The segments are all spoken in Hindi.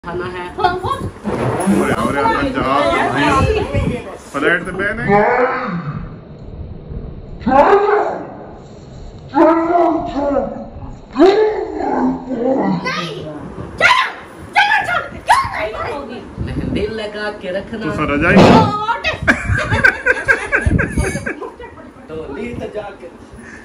खाना है फ्लैट पे नहीं दिल लगा के रखना तो रजाई तो लीत जाके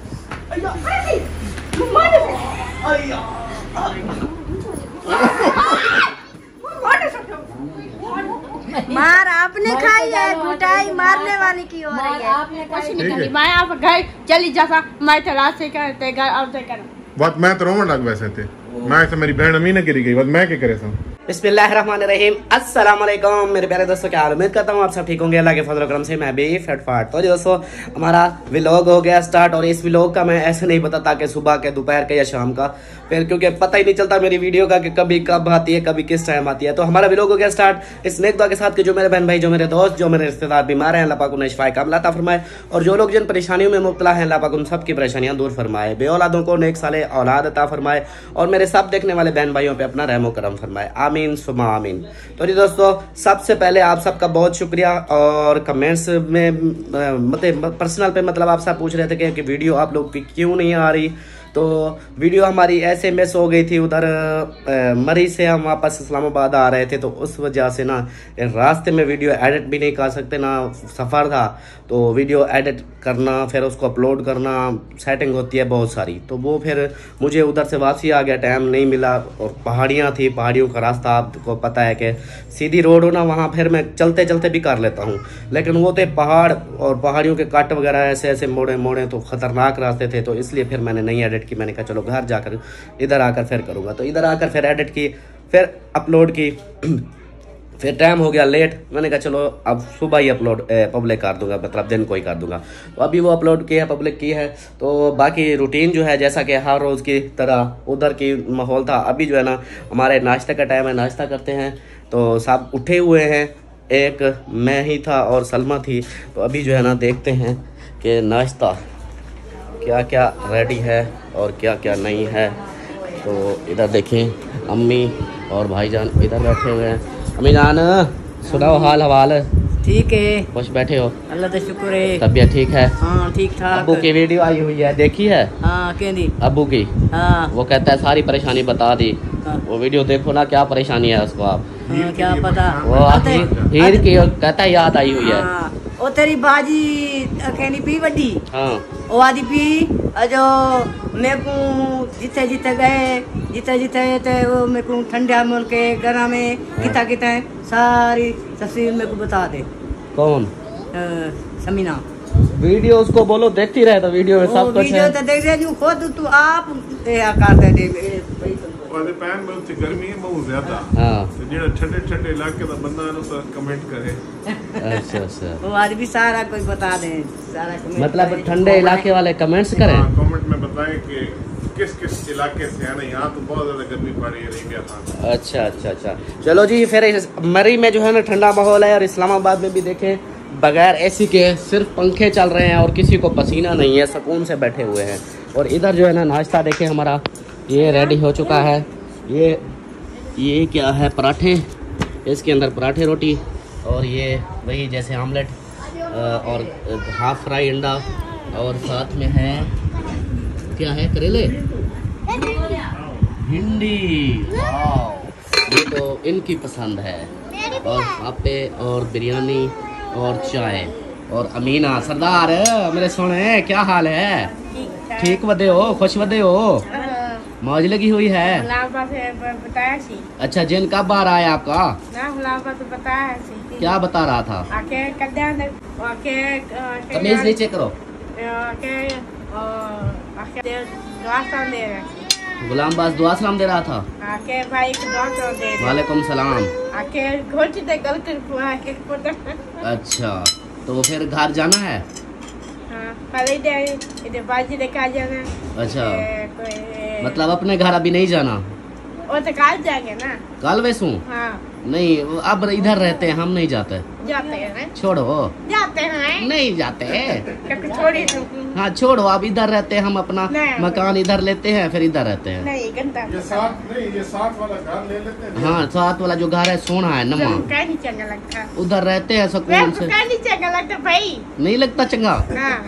मार आपने खाई है, कुटाई मारने वाली की हो रही है। आपने कुछ नहीं करी। मैं आप घर चली जाता, मैं तो रात से करते घर और से कर बात मैं तो रोवन लग वैसे थे मैं से मेरी बहन अमीना गिरी गई बात मैं क्या करे था। बिस्मिल्लाहिर्रहमानिर्रहीम अस्सलाम वालेकुम मेरे प्यारे दोस्तों, क्या हाल? उम्मीद करता हूँ आप सब ठीक होंगे। अल्लाह के फजल करम से मैं भी फिट फाट। तो दोस्तों हमारा व्लॉग हो गया स्टार्ट, और इस व्लॉग का मैं ऐसे नहीं बताता कि सुबह के, दोपहर के या शाम का, फिर क्योंकि पता ही नहीं चलता मेरी वीडियो का कि कभी कब आती है, कभी किस टाइम आती है। तो हमारा व्लॉग हो गया स्टार्ट इस नेक दुआ के साथ कि जो मेरे बहन भाई, जो मेरे दोस्त, जो मेरे रिश्तेदार बीमार हैं, अल्लाह पाक उन्हें शिफाए कामिला अता फरमाए, और जो लोग जिन परेशानियों में मुब्तला हैं अल्लाह पाक उन सब की परेशानियां दूर फरमाए, बे औलादों को नेक साले औलाद अता फरमाए, और मेरे सब देखने वाले बहन भाइयों पे अपना रहमो करम फरमाए। आमीन सुमा आमीन। तो जी दोस्तों, सबसे पहले आप सबका बहुत शुक्रिया। और कमेंट्स में मतलब पर्सनल पे मतलब आप सब पूछ रहे थे कि वीडियो आप लोग की क्यों नहीं आ रही। तो वीडियो हमारी ऐसे मिस हो गई थी, उधर मरी से हम वापस इस्लामाबाद आ रहे थे, तो उस वजह से ना रास्ते में वीडियो एडिट भी नहीं कर सकते, ना सफ़र था, तो वीडियो एडिट करना फिर उसको अपलोड करना सेटिंग होती है बहुत सारी, तो वो फिर मुझे उधर से वापसी आ गया, टाइम नहीं मिला। और पहाड़ियाँ थी, पहाड़ियों का रास्ता आपको पता है कि सीधी रोड हो ना, वहाँ फिर मैं चलते चलते भी कर लेता हूँ, लेकिन वो थे पहाड़ और पहाड़ियों के कट वगैरह ऐसे ऐसे मोड़े मोड़े, तो ख़तरनाक रास्ते थे, तो इसलिए फिर मैंने नहीं एडिट की। मैंने कहा चलो घर जाकर इधर आकर फिर करूँगा, तो इधर आकर फिर एडिट की, फिर अपलोड की। फिर टाइम हो गया लेट, मैंने कहा चलो अब सुबह ही अपलोड पब्लिक कर दूंगा, मतलब दिन को ही कर दूंगा। तो अभी वो अपलोड किया है, पब्लिक की है। तो बाकी रूटीन जो है जैसा कि हर रोज़ की तरह उधर की माहौल था। अभी जो है ना हमारे नाश्ते का टाइम है, नाश्ता करते हैं, तो सब उठे हुए हैं, एक मैं ही था और सलमा थी। तो अभी जो है ना देखते हैं कि नाश्ता क्या क्या रेडी है और क्या क्या नहीं है। तो इधर देखें अम्मी और भाईजान इधर बैठे हुए हैं। अम्मी जान सुनाओ हाल हवाल। ठीक है, खुश बैठे हो? अल्लाह का शुक्र है, तबीयत ठीक है? हाँ ठीक ठाक। अब्बू की वीडियो आई हुई है, देखी है? हाँ कहती अब्बू की, हाँ वो कहता है सारी परेशानी बता दी। हाँ। वो वीडियो देखो ना, क्या परेशानी है उसको आप। हाँ, क्या पता वो हीर की कहता है याद आई हुई है। हाँ, ओ तेरी बाजी कहनी पी वड्डी, हाँ ओ आदि पी जो मेरे को जिते जिते गए, जिते जिते ते वो मेरे को ठंडा मुल्क के घर में किता किता है सारी तस्वीर मेरे को बता दे। कौन? समीना वीडियो उसको बोलो देखती रहे, तो वीडियो में सब कुछ वीडियो है। तो देख रहे जो खुद तू आप करते दे वाले पैन में उत्ते गर्मी है बहुत ज्यादा। हाँ तो जेड़ा ठंडे ठंडे इलाके दा बंदा है तो कमेंट करे। अच्छा अच्छा, वो आज भी सारा कोई बता दे, सारा कमेंट मतलब करे। ठंडे इलाके वाले कमेंट्स करें। हाँ, कमेंट में बताएं कि किस किस इलाके से है ना। यहाँ तो बहुत ज्यादा गर्मी पड़ रही है अरेबिया खान। अच्छा अच्छा अच्छा, चलो जी। फिर मरी में जो है ना ठंडा माहौल है, और इस्लामाबाद में भी देखें बगैर एसी के सिर्फ पंखे चल रहे हैं और किसी को पसीना नहीं है, सुकून से बैठे हुए हैं। और इधर जो है ना नाश्ता देखें हमारा ये रेडी हो चुका है। ये क्या है? पराठे, इसके अंदर पराठे रोटी, और ये वही जैसे आमलेट और हाफ फ्राई अंडा, और साथ में है क्या है? करेले, भिंडी। वाह, ये तो इनकी पसंद है। और पापे और बिरयानी और चाय। और अमीना सरदार मेरे सोने, क्या हाल है? ठीक वदे हो? खुश वदे हो? मौज लगी हुई है? बताया सी। अच्छा, जिन कब बार आया आपका? तो बताया सी। क्या बता रहा था? कमीज नीचे करो। गुलाम बास दुआ सलाम दे रहा था। वालेकुम सलाम। अच्छा, तो फिर घर जाना है? बाजी देखा जाना। अच्छा, मतलब अपने घर अभी नहीं जाना? वो तो कल जाएंगे ना। कल वैसू? हाँ। नहीं अब इधर रहते हैं, हम नहीं जाते। जाते हैं छोड़ो, जाते हैं नहीं जाते। छोड़ी हाँ छोड़ो, अब इधर रहते हैं हम, अपना मकान इधर लेते हैं, फिर इधर रहते हैं। नहीं गंदा ये साथ वाला घर ले लेते हैं। हाँ साथ वाला जो घर है सोना है नमा, क्या नहीं चंगा लगता, उधर रहते हैं सुकून से। क्या नहीं चंगा लगता भाई, नहीं लगता चंगा। हाँ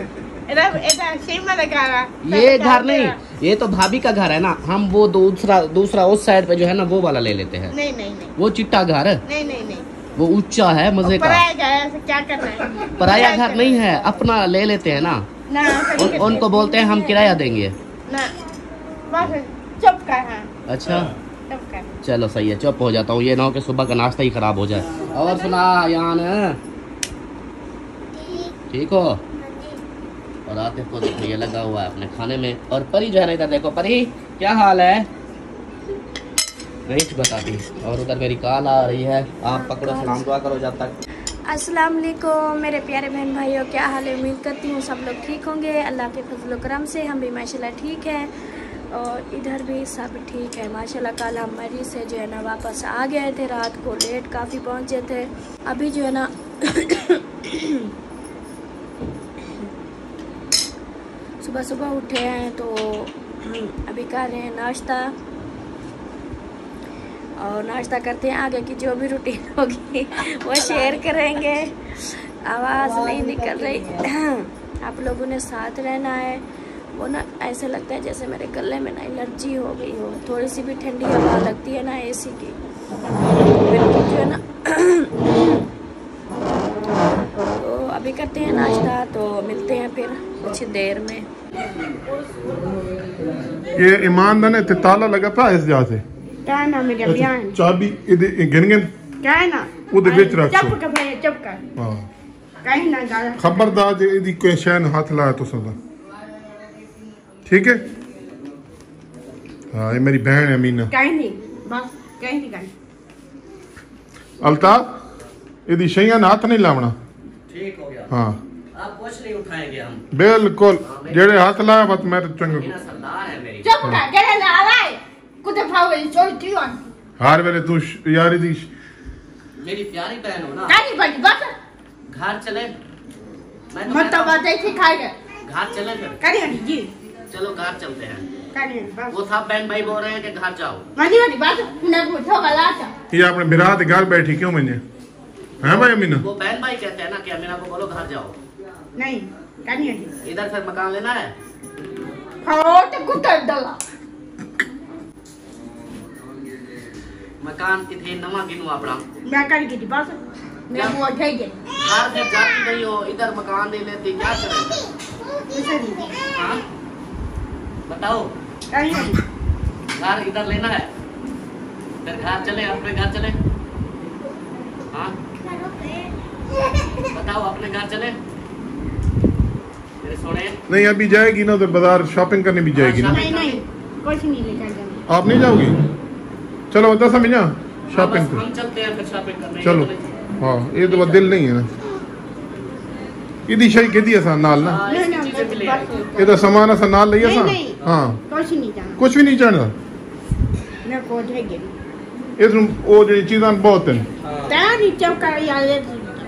ये घर नहीं, ये तो भाभी का घर है ना, हम वो दूसरा उस साइड पे जो है ना वो वाला ले लेते हैं। नहीं नहीं नहीं, वो चिट्टा घर है, नहीं नहीं नहीं, वो ऊंचा है मजे का। पराया घर है, क्या करना है? पराया घर नहीं है, अपना ले लेते हैं ना। उनको बोलते हैं हम किराया देंगे ना, बस चुप कर। हाँ अच्छा चुप कर। चलो सही है, चुप हो जाता हूँ, ये ना हो कि सुबह का नाश्ता ही खराब हो जाए। और सुना यान, ठीक हो? और आतिफ को देखो ये लगा हुआ है अपने खाने में, और परी जो है ना इधर देखो, परी क्या हाल है? नहीं बताती। और उधर मेरी कॉल आ रही है, आप पकड़ो, सलाम दुआ करो जब तक। अस्सलाम वालेकुम मेरे प्यारे बहन भाइयों, क्या हाल है? उम्मीद करती हूँ सब लोग ठीक होंगे। अल्लाह के फजल करम से हम भी माशाल्लाह ठीक है, और इधर भी सब ठीक है माशाल्लाह। कल हम मरीज से जो है ना वापस आ गए थे, रात को लेट काफ़ी पहुँचे थे। अभी जो है ना सुबह सुबह उठे हैं, तो अभी कर रहे हैं नाश्ता, और नाश्ता करते हैं। आगे की जो भी रूटीन होगी वो शेयर करेंगे। आवाज़ नहीं निकल रही, आप लोगों ने साथ रहना है। वो ना ऐसे लगता है जैसे मेरे गले में ना एलर्जी हो गई हो, थोड़ी सी भी ठंडी हवा लगती है ना एसी की, बिल्कुल जो है ना। तो अभी करते हैं नाश्ता, तो मिलते हैं फिर कुछ देर में। ये ईमान ने ते ताला लगा था इस जा से क्या है ना मेरे बयान, चाबी गिन गिन क्या है ना उधर बेच रख चुप कर भाई, चुप कर। हां कहीं ना जा, खबरदार जे इदी कोई शैन हाथ लाया तो सदा, ठीक है? हाँ ये मेरी बहन है मीना। कहीं नहीं, बस कहीं नहीं कहीं। अल्ताफ इदी शैन हाथ नहीं लावना, ठीक हो गया। हाँ आप कुछ नहीं उठाएंगे हम, बिल्कुल जेड़े हाथ लाया बस मैं तो चंगा मेरा सरदार है मेरी। चुप कर, क्या ला रहा है? कुछ फावे चोरी थी on, हर वेले तू यारी दी मेरी प्यारी बहन हो ना। कहीं बड़ी बस घर चले, मैं तो मत कहता हूँ, बात ऐसे खाएगा। घर चले फिर। कहीं नहीं जी, चलो घर चलते हैं। कहीं बस वो था बहन भाई बोल रहे हैं कि घर जाओ। मनी वाली बात ना पूछो वाला था। ये अपने बिरात घर बैठी क्यों मैंने है भाई अमीना? वो बहन भाई कहते हैं ना कि अमीना को बोलो घर जाओ। नहीं कहीं नहीं, इधर फिर मकान लेना है। खाओ तो कुतर डाला मकान कितने नवा गिनू अपना। मैं कर की बस मैं वो उठाई गई। घर से जाती नहीं हो, इधर मकान ले लेती, क्या करें? ऐसा नहीं, हाँ बताओ, कहीं नहीं घर इधर लेना है, फिर घर चले, अपने घर चले। हाँ बताओ, अपने घर चले मेरे सोने। नहीं अभी जाएगी ना उधर बाजार शॉपिंग करने भी जाएगी ना। नहीं नहीं कुछ नहीं लेकर जाना। आप नहीं जाओगी? चलो बता समझा शॉपिंग हाँ, हम चलते हैं फिर शॉपिंग करने। चलो हाँ ये तो दिल नहीं है ना इदी शई किदी असा नाल ना नहीं नहीं चीजें मिले बस ये तो सामान असा नाल लई असा। नहीं, नहीं। हाँ कुछ नहीं जाना, कुछ भी नहीं चाहता मैं को उठाई गई। इस वो जो चीज़ां बहुत हैं। तेरा नहीं चौका यार ले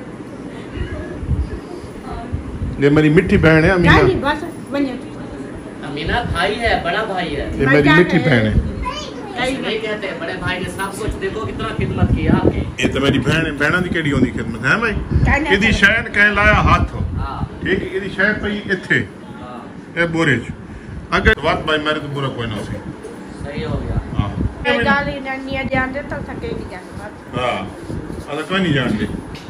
ये मेरी मिठी बहन है अमीना, नहीं बस बनिया अमीना भाई है, बड़ा भाई है। ये मेरी मिठी बहन है। ऐसे नहीं कहते, बड़े भाई ने सब कुछ देखो कितना खिदमत किया आपकी। ये तो मेरी बहन है, बहना दी केड़ी होंदी खिदमत है भाई। कहना इदी शैन कह लाया हाथ हो, हाँ ठीक है? इदी शैन पई इथे हाँ ए बोरे च अगर बात भाई मेरे तो बुरा कोई ना सी। सही हो गया। हां मैं गाली नहीं जान दे तो सकेगी जाना बस। हां अगर कोई नहीं जानते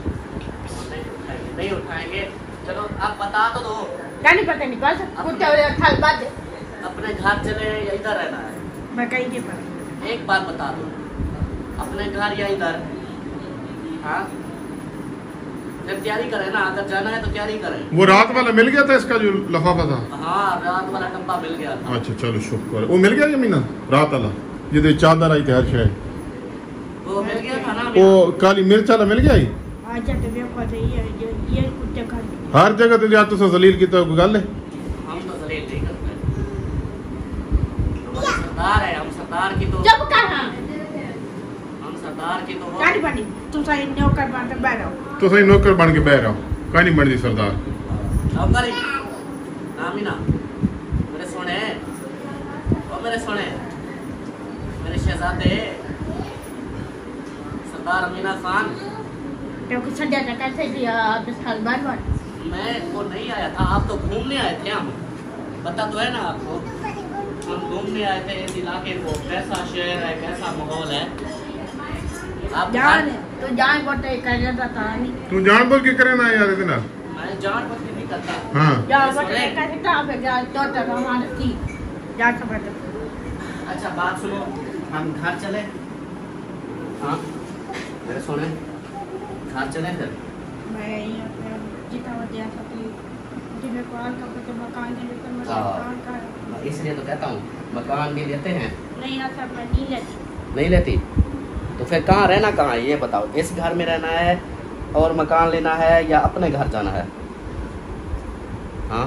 नहीं उठाएंगे। चलो आप बता तो दो, नहीं पता नहीं बस कुत्ते वाले थाल बात अपने घर चले या इधर रहना है? मैं कहीं नहीं पता। एक बात बता दो, अपने घर या इधर? हाँ जब तैयारी करें ना, अगर जाना है तो तैयारी करें। वो रात वाला मिल गया था इसका जो लिफाफा था? हाँ रात वाला डब्बा मिल गया था। अच्छा चलो शुक्र, वो मिल गया यमीना रात वाला जिदे चादर आई थी हर शय वो मिल गया था ना। वो काली मिर्च वाला मिल गया ही आज जब देखो तो ये कुत्ते खा हर जगह ते जा तो जलील की तो गल है। हम तो जलील नहीं करते, हम सरदार है, हम सरदार की तो जब कहा हम सरदार की जाती तो काटी बनी तुम सही नौकर बन के बैठो तो सही नौकर बन के बह रहा हूँ, कहीं नहीं बनती सरदार। नौकरी नामिना मेरे सोने, ओ मेरे सोने, मेरे शहजादे सरदार अमीना खान। क्योंकि संध्या का कैसे दिया 10 साल बाद मैं वो नहीं आया था, आप तो घूमने आए थे। हम पता तो है ना आपको, हम घूमने आए थे इस इलाके को, कैसा शहर है, कैसा माहौल है। आप जान तो जान बोलते कर जाता था नहीं तू जान बोल के करे ना यार इतना। मैं जान बुझ के नहीं करता। हाँ जान बोलते कैसे था पे जान तो हमारा थी जान समझ। अच्छा बात सुनो, हम घर चले। हाँ मेरे सोने, घर चले फिर। मैं जीता हुआ दिया था कि जिन्हें कॉल करके मकान के लिए मकान का इसलिए तो कहता हूँ मकान भी लेते हैं। नहीं आता मैं नहीं लेती। नहीं लेती तो फिर कहाँ रहना, कहाँ है ये बताओ। इस घर में रहना है और मकान लेना है या अपने घर जाना है? हाँ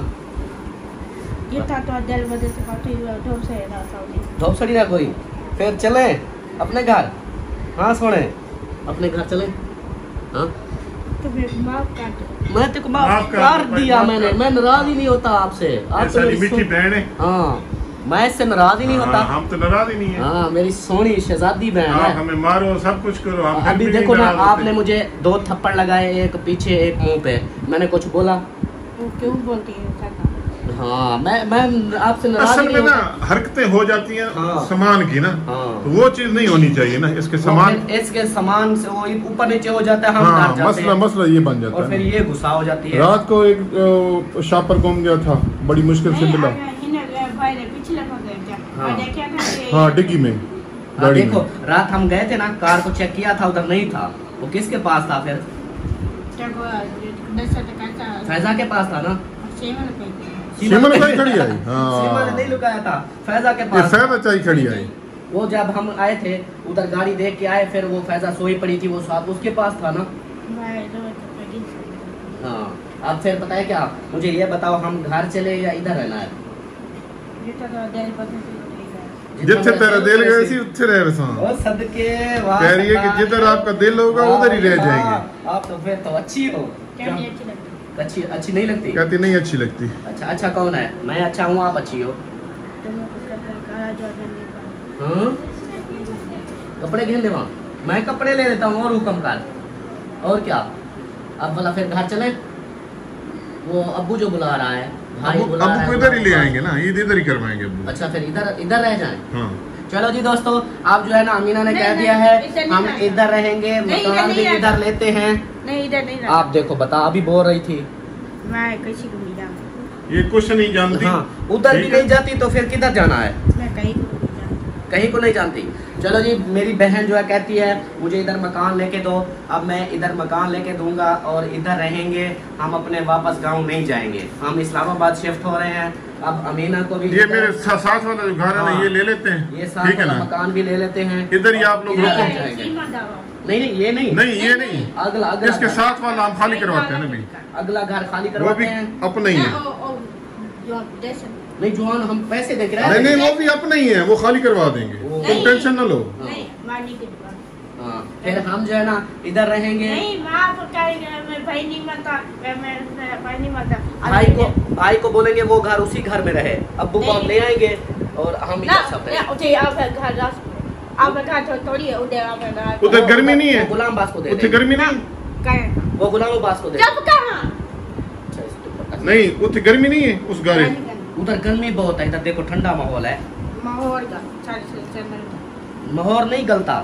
जीता तो दिल बदल से काटी धूप से रहा था धूप सड़ी ना कोई, फिर चले अपने घर। हाँ सोने अपने घर चले। हाँ तो फिर माफ कर दो। मैं तेको माफ माफ कर कर दो, दिया माफ मैंने, कर। मैं नाराज ही नहीं होता आपसे। आप तो सारी मेरी मीठी बहन है। हाँ मैं इससे नाराज ही नहीं होता। हाँ, हम तो नाराज ही नहीं है। हाँ मेरी सोनी शहजादी बहन आप है। हमें मारो सब कुछ करो, हम फिर अभी भी देखो नहीं ना, नाराज होते। आपने मुझे 2 थप्पड़ लगाए, एक पीछे एक मुंह पे, मैंने कुछ बोला? वो क्यों बोलती है ऐसा? हाँ मैं आपसे नाराज असल ही में नहीं ना होता। हरकतें हो जाती हैं हाँ। सामान की ना, हाँ। तो वो चीज नहीं होनी चाहिए ना। इसके वो सामान फिर इसके सामान से वो ऊपर नीचे हो जाता है, हम हाँ, डर जाते मसला हैं मसला ये बन जाता और फिर है। ये गुस्सा हो जाती है। रात को एक शॉपर गुम गया था, बड़ी मुश्किल से मिला। भाई ने पिछले को गए क्या हाँ। और देखा था कि हाँ डिग्गी में हाँ, गाड़ी देखो में। रात हम गए थे ना, कार को चेक किया था, उधर नहीं था। वो किसके पास था फिर? क्या को 10 टका का फैजा के पास था ना। सेवन पे सीमा ने खड़ी आई। सीमा ने हाँ नहीं लुकाया था, फैजा के ये पास। फैजा चाय खड़ी आई। वो जब हम आए थे उधर गाड़ी देख के आए, फिर वो फैजा सोई पड़ी थी, वो साथ उसके पास था ना। मैं दो टका हाँ अब फिर पता है क्या, मुझे ये बताओ हम घर चले या इधर रहना है? जीता तो दिल बदल से जिथे तेरा दिल गए सी उत्थे रह बसा। ओ सदके वाह। कह रही है कि जिधर आपका दिल होगा उधर ही रह जाएंगे। आप तो फिर तो अच्छी हो। क्या नहीं अच्छी लगती अच्छी अच्छी नहीं लगती? कहती नहीं अच्छी लगती। अच्छा अच्छा कौन है? मैं अच्छा हूँ, आप अच्छी हो। तुम्हें कुछ करा जो नहीं कर हाँ कपड़े घेर ले वहाँ, मैं कपड़े ले लेता हूँ और हुक्म कर। और क्या अब भला फिर घर चले? वो अब्बू जो बुला रहा है, भाई बुला रहा अबू है, को इधर ही ले आएंगे ना, ईद इधर ही करवाएंगे अबू। अच्छा फिर इधर रह जाएं। हाँ चलो जी दोस्तों, आप जो है ना अमीना ने नहीं, कह नहीं, दिया है इधर नहीं हम रहना। इधर रहेंगे, नहीं, इधर मकान नहीं भी रहना। इधर लेते हैं। नहीं इधर नहीं रहना। आप देखो बता, अभी बोल रही थी। मैं किसी को नहीं जानती ये कुछ नहीं जानती। हाँ उधर भी ठीक है। नहीं जाती तो फिर किधर जाना है? मैं कहीं को नहीं जानती कहीं को नहीं जानती। चलो जी, मेरी बहन जो है कहती है मुझे इधर मकान लेके दो। अब मैं इधर मकान लेके दूंगा और इधर रहेंगे, हम अपने वापस गांव नहीं जाएंगे, हम इस्लामाबाद शिफ्ट हो रहे हैं। अब अमीना को भी ये मेरे साथ वाला जो घर है ना, हाँ। ये ले लेते हैं। ये साथ ठीक है वाला ना, मकान भी ले लेते हैं। इधर ही आप लोग इधर रुको। रह जाएंगे। सीमा दावा नहीं नहीं ये नहीं, नहीं ये नहीं, अगला अगला इसके घर। साथ वाला हम खाली करवाते हैं ना भी, अगला घर खाली वो करवाते भी हैं। अपना ही है। जो जैसे नहीं जुआन हम पैसे देख रहे नहीं हैं। नहीं वो भी अपना ही है, वो खाली करवा देंगे, वो- तुम टेंशन न लो। नहीं मानी की दुकान हाँ फिर हम जो है ना इधर रहेंगे। नहीं माफ करेंगे, मैं भाई नहीं मानता, मैं भाई नहीं मानता भाई को बोलेंगे वो घर उसी घर में रहे, अब्बू को हम ले आएंगे और हम ना इधर सब ना रहेंगे। उठे आप घर रास आप घर थोड़ी है उधर आप उधर गर्मी नहीं है, वो गुलाम बास को दे उत्थे देंगे। गर्मी नहीं, कहे वो गुलाम बास को दे जब कहां अच्छा, इसको पता नहीं। नहीं उत्थे गर्मी नहीं है उस गाड़ी। उधर गर्मी बहुत है, इधर देखो ठंडा माहौल है। माहौल का चल माहौल नहीं गलता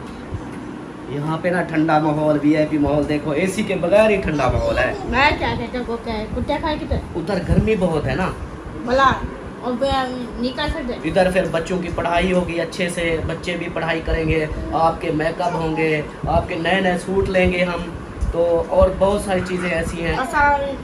यहाँ पे ना, ठंडा माहौल वीआईपी माहौल। देखो एसी के बगैर ही ठंडा माहौल है। मैं क्या कहते को क्या कुत्ते खाए कितने उधर गर्मी बहुत है ना, भला और निकाल सकते इधर फिर बच्चों की पढ़ाई होगी अच्छे से, बच्चे भी पढ़ाई करेंगे, आपके मेकअप होंगे, आपके नए नए सूट लेंगे हम तो, और बहुत सारी चीजें ऐसी हैं। ऐसा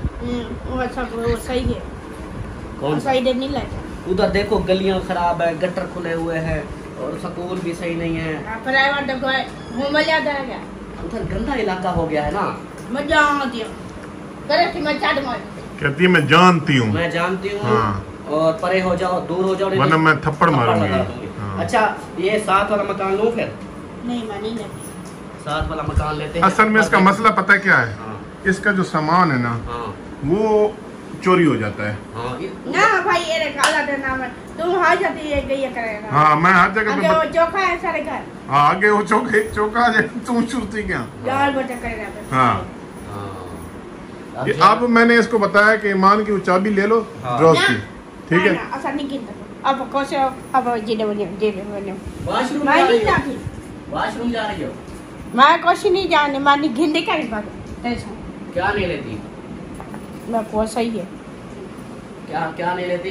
वो सही है कौन सा? सही नहीं लगता उधर देखो गलियां खराब है, गटर खुले हुए हैं और स्कूल भी सही नहीं है। प्राइवेट देखो वो मजा आता है क्या उधर गंदा इलाका हो गया है ना। मजा आती है करे कि मैं चाट मार कहती है मैं जानती हूँ, मैं जानती हूँ। हाँ। और परे हो जाओ, दूर हो जाओ, वरना मैं थप्पड़ मारूंगी। लगा दूंगी। हाँ। अच्छा ये साथ वाला मकान लूं फिर? नहीं मैं नहीं लगती साथ वाला मकान लेते हैं। असल में इसका मसला पता है क्या है? हाँ। इसका जो सामान है ना हाँ वो चोरी हो जाता है। हाँ ना भाई ये काला देना मैं तुम हर जाती है ये करेगा। हाँ मैं हर जगह आगे पे वो चोखा है सारे घर हाँ आगे वो चौका तुम चुरती क्या। लाल बच्चा करेगा। हाँ हाँ। ये अब मैंने इसको बताया कि ईमान की चाबी ले लो हाँ। ड्रॉज की, ठीक है? ऐसा नहीं गिनता अब कोसे अब जीने बने वॉशरूम मैं जा नहीं रही हो? जाती वॉशरूम जा रही हो? मैं कुछ नहीं जाने मैं नहीं गिनने का इस बात टेंशन क्या नहीं लेती? मैं को सही है क्या क्या नहीं लेती?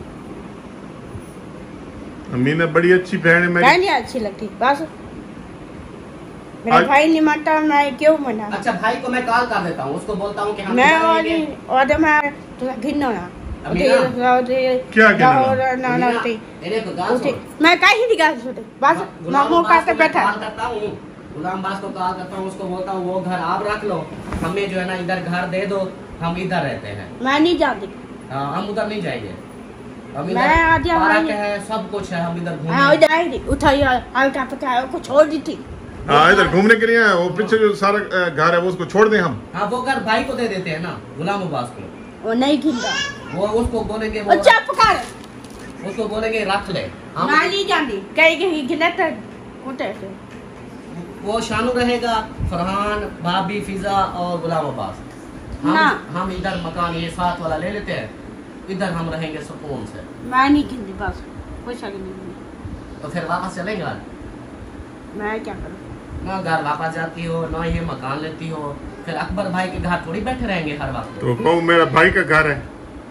अमीना बड़ी अच्छी बहन है मैं मेरी। नहीं अच्छी लगती बस मेरा आज- भाई नहीं मानता मैं क्यों मना। अच्छा भाई को मैं कॉल कर देता हूँ, उसको बोलता हूँ कि हम मैं जाएंगे। और मैं तो घिनो ना अमीना? क्या गिनना? ना ना उठी इन्हें को गाल उठी सुन। मैं कहीं नहीं गा सकती बस गुलाम मामू का अब्बास तो को मैं बैठा कॉल करता हूँ, गुलाम अब्बास को कॉल करता हूँ, उसको बोलता हूँ वो घर आप रख लो, हमें जो है ना इधर घर दे दो, हम इधर रहते हैं। मैं नहीं जाती। हाँ हम उधर नहीं जाएंगे, हम मैं आज इधर पार्क यहाँ- है, सब कुछ है, हम इधर हाँ घूमेंगे। उधर आई थी उठाई हल्का पता है उसको छोड़ दी थी। हाँ इधर घूमने के लिए आए, वो पीछे जो सारा घर है वो उसको छोड़ दें हम। हाँ वो घर भाई को दे देते हैं ना, गुलाम अब्बास को। वो नहीं गिनता वो उसको बोलेंगे, वो अच्छा पकड़ उसको बोलेंगे रख ले। हम मैं नहीं जानती कहीं कहीं गिना तो उठे से वो शानू रहेगा, फरहान, भाभी, फिजा और गुलाम अब्बास। ना। हम इधर मकान ये साथ वाला ले लेते हैं, इधर हम रहेंगे सुकून से। मैं नहीं गिनती बस कोई शक नहीं। तो फिर वापस चलेंगे घर। मैं क्या करूँ ना घर वापस जाती हो, ना ये मकान लेती हो, फिर अकबर भाई के घर थोड़ी बैठे रहेंगे हर वक्त। तो वो मेरा भाई का घर है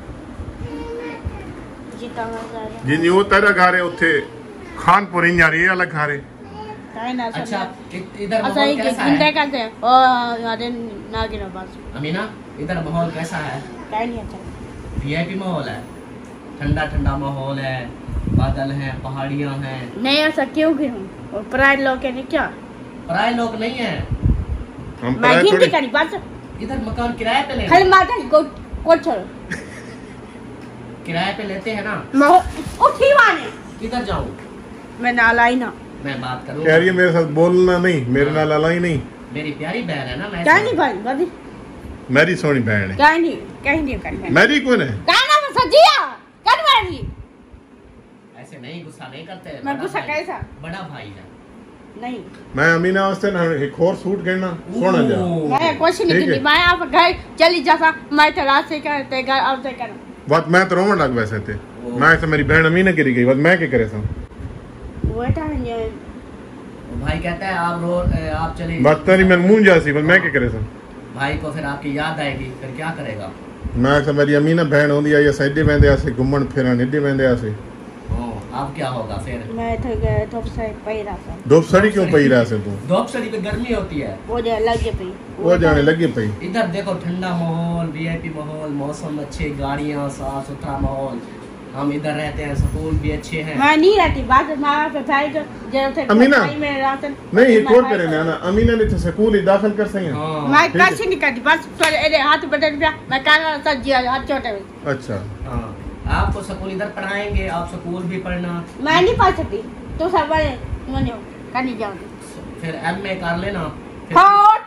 जीता हुआ जिन वो तेरा घर है उत्थे खानपुर ही ये अलग घर है। ना अच्छा इधर अच्छा माहौल ये कैसा गिनते है? करते हैं और अरे ना गिनो बस अमीना इधर माहौल कैसा है? कहीं नहीं अच्छा वीआईपी माहौल है, ठंडा ठंडा माहौल है, बादल हैं, पहाड़ियाँ हैं। नहीं ऐसा क्यों गिनूं और पराए लोग के नहीं क्या पराए लोग नहीं है, हम मैं पराए गिनती थोड़ी- करी बस इधर मकान किराए पे खाली लेते माता को छोड़ो किराए पे लेते हैं ना। मैं उठी वाने किधर जाऊँ मैं नालाई ना मैं बात करूँ? कह रही है मेरे साथ बोलना नहीं, मेरे नाल अलाई नहीं। मेरी प्यारी बहन है ना, मैं क्या नहीं भाई बदी मेरी सोनी बहन है। कहीं नहीं कहीं मेरी कौन है? गाना में सजिया कर वाली ऐसे नहीं, गुस्सा नहीं करते। मैं बड़ा गुस्सा भाई- कैसा? बड़ा भाई है। नहीं मैं अमीना वास्ते ना एक और सूट कहना सोना जा। मैं कुछ नहीं ठीक है। गिनती मैं आप घर चली जाता मैं तो रात से करते घर अब से कर बात मैं तो रोवन लग वैसे थे, मैं तो मेरी बहन अमीना गिरी गई, बात मैं क्या करे सा? वो था ये भाई कहता है आप चले बात तेरी मैं मुंह जासी, बात मैं क्या करे सा? भाई को फिर आपकी याद आएगी, फिर क्या करेगा? मैं तो मेरी अमीना बहन होंदी आई साइडे वेंदे आसे घुमन फिरन इड्डे वेंदे आसे। अब क्या होगा फिर? मैं तो गए तो से पैरा था धूप सड़ी क्यों पई रहा से तू? धूप सड़ी पे गर्मी होती है, वो जो लगे पई वो जाने लगी पई। इधर देखो ठंडा माहौल, वीआईपी माहौल, मौसम अच्छे, गाड़ियाँ, साफ सुथरा माहौल, हम इधर रहते हैं, स्कूल भी अच्छे हैं। मैं नहीं रहती बात माँ पे भाई जो जरूरत है अमीना? भाई में रातन नहीं एक और करे ना अमीना ने तो स्कूल ही दाखिल कर सही है। हाँ, मैं ठीक है। कैसे नहीं करती बस थोड़े अरे हाथ बदल गया मैं काला सजिया हाथ छोटे में अच्छा हाँ, आपको स्कूल इधर पढ़ाएंगे, आप स्कूल भी पढ़ना, मैं नहीं पढ़ सकती तो सब बड़े मने करनी जाऊंगी फिर एमए कर लेना, फिर हट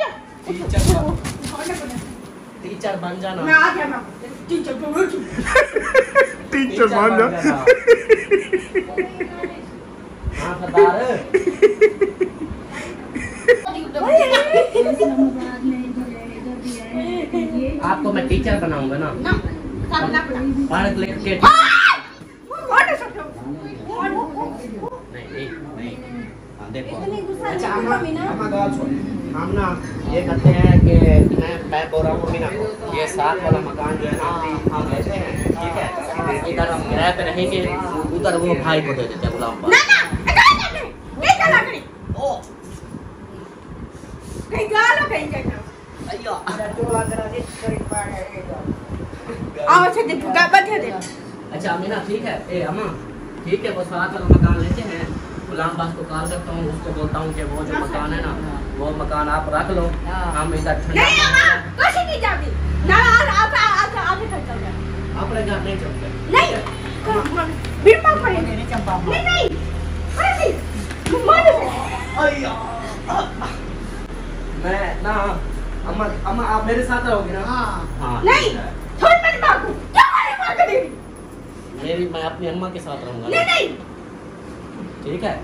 टीचर बन जाना। मैं आ गया मैं टीचर को टीचर बन जा। हाँ सरदार, आपको मैं टीचर बनाऊंगा ना, ना सब ना पड़ा पढ़ लिख के। हट सकते नहीं नहीं हाँ, देखो अच्छा अम्मा गाल छोड़। हम ना ये करते हैं कि मैं बोल रहा हूँ अमीना को, ये साथ वाला मकान जो है ना हम लेते हैं, ठीक है? इधर हम किराए पे रहेंगे, उधर वो भाई को दे देते हैं, गुलाम ना पास। ना नहीं चला करी ओ कहीं गालो कहीं जाना अय्या, आओ से दे बैठे दे अच्छा अमीना ठीक है, ए अम्मा ठीक है, वो साथ वाला मकान लेते हैं, गुलाम पास को कॉल करता हूँ, उसको बोलता हूँ कि वो जो मकान है ना वो मकान आप रख लो, हम इधर ठंडा नहीं अम्मा कुछ नहीं जाती ना आप आगे चल जाओ अपने घर नहीं चलते। नहीं बीमार पड़ेंगे नहीं नहीं अरे नहीं मारो अय्या, मैं ना अम्मा अम्मा आप मेरे साथ रहोगे ना? हाँ नहीं छोड़ मेरी माँ को, क्या मेरी माँ को देगी? मेरी मैं अपनी अम्मा के साथ रहूंगा। नहीं नहीं ठीक है।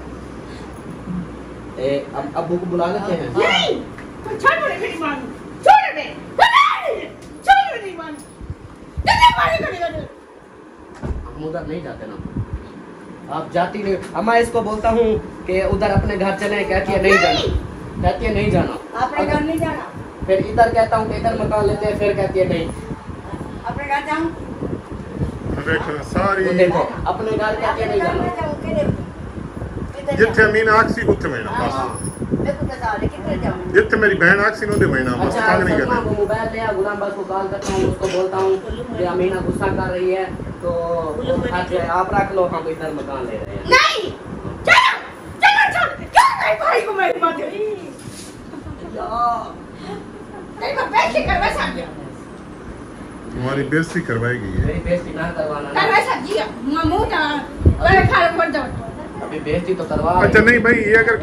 अब्बू को बुला लेते हैं। नहीं, तो छोड़ मेरी माँ को, छोड़ दे, छोड़ मेरी माँ को, नहीं मारेगा नहीं। हम उधर नहीं जाते ना, आप जाती नहीं। अम्मा इसको बोलता हूँ कि उधर अपने घर चले, कहती है नहीं जाना, कहती है नहीं जाना। अपने घर नहीं जाना, फिर इधर कहता हूँ कि इधर मकान लेते हैं, फिर कहती है नहीं। अपने घर जाऊं, देखो सारी तो देखो अपने घर कहती है नहीं जाना। जिथे मीन आखसी उथे महीना बस, जिथे मेरी बहन आखसी नो दे महीना बस, अच्छा तंग नहीं सलमा करना। को मोबाइल लिया, गुलाम बस को कॉल करता हूँ, उसको बोलता हूँ कि अमीना गुस्सा कर रही है तो आप रख लो, हम इधर मकान ले रहे हैं। नहीं चलो चलो छोड़, क्या मेरे भाई को मेरी माँ दे, तेरे को पैसे करवा सकते हो, तुम्हारी बेइज्जती करवाएगी ये। मेरी बेइज्जती ना करवाना ना। करवा सकती है, मुँह ना बड़े खाने पड़ जाओ। अभी बेइज्जती तो करवा। अच्छा नहीं भाई, ये अगर